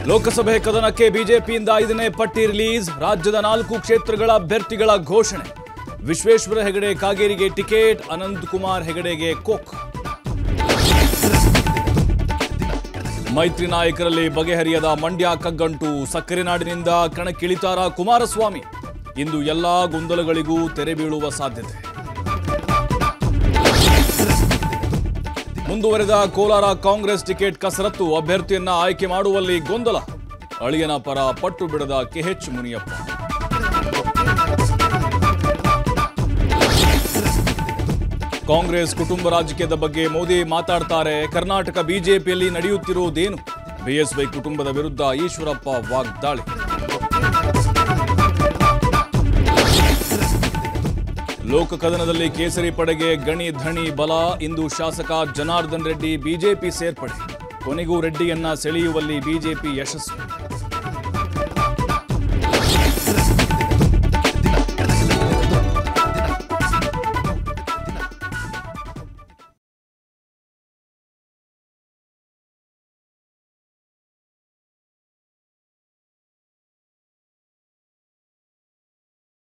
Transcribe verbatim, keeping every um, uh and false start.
ಲೋಕಸಭೆ ಕದನಕ್ಕೆ ಬಿಜೆಪಿಯಿಂದ ಐದನೇ ಪಟ್ಟಿ ರಿಲೀಸ್. ರಾಜ್ಯದ ನಾಲ್ಕು ಕ್ಷೇತ್ರಗಳ ಅಭ್ಯರ್ಥಿಗಳ ಘೋಷಣೆ. ವಿಶ್ವೇಶ್ವರ ಹೆಗಡೆ ಕಾಗೇರಿಗೆ ಟಿಕೆಟ್, ಅನಂತ್ ಕುಮಾರ್ ಹೆಗಡೆಗೆ ಕೊಕ್. ಮೈತ್ರಿ ನಾಯಕರಲ್ಲಿ ಬಗೆಹರಿಯದ ಮಂಡ್ಯ ಕಗ್ಗಂಟು. ಸಕ್ಕರೆ ನಾಡಿನಿಂದ ಕಣಕ್ಕಿಳಿತಾರ ಕುಮಾರಸ್ವಾಮಿ. ಇಂದು ಎಲ್ಲಾ ಗೊಂದಲಗಳಿಗೂ ತೆರೆ ಬೀಳುವ ಸಾಧ್ಯತೆ. ಮುಂದುವರೆದ ಕೋಲಾರ ಕಾಂಗ್ರೆಸ್ ಟಿಕೆಟ್ ಕಸರತ್ತು. ಅಭ್ಯರ್ಥಿಯನ್ನ ಆಯ್ಕೆ ಮಾಡುವಲ್ಲಿ ಗೊಂದಲ. ಅಳಿಯನ ಪರ ಪಟ್ಟು ಬಿಡದ ಕೆಎಚ್ ಮುನಿಯಪ್ಪ. ಕಾಂಗ್ರೆಸ್ ಕುಟುಂಬ ರಾಜಕೀಯದ ಬಗ್ಗೆ ಮೋದಿ ಮಾತಾಡ್ತಾರೆ. ಕರ್ನಾಟಕ ಬಿಜೆಪಿಯಲ್ಲಿ ನಡೆಯುತ್ತಿರುವುದೇನು? ಬಿಎಸ್ವೈ ಕುಟುಂಬದ ವಿರುದ್ಧ ಈಶ್ವರಪ್ಪ ವಾಗ್ದಾಳಿ. ಲೋಕ ಕದನದಲ್ಲಿ ಕೇಸರಿ ಪಡೆಗೆ ಗಣಿ ಧಣಿ ಬಲ. ಇಂದು ಶಾಸಕ ಜನಾರ್ದನ್ ರೆಡ್ಡಿ ಬಿಜೆಪಿ ಸೇರ್ಪಡೆ. ಕೊನೆಗೂ ರೆಡ್ಡಿಯನ್ನ ಸೆಳೆಯುವಲ್ಲಿ ಬಿಜೆಪಿ ಯಶಸ್ವಿ.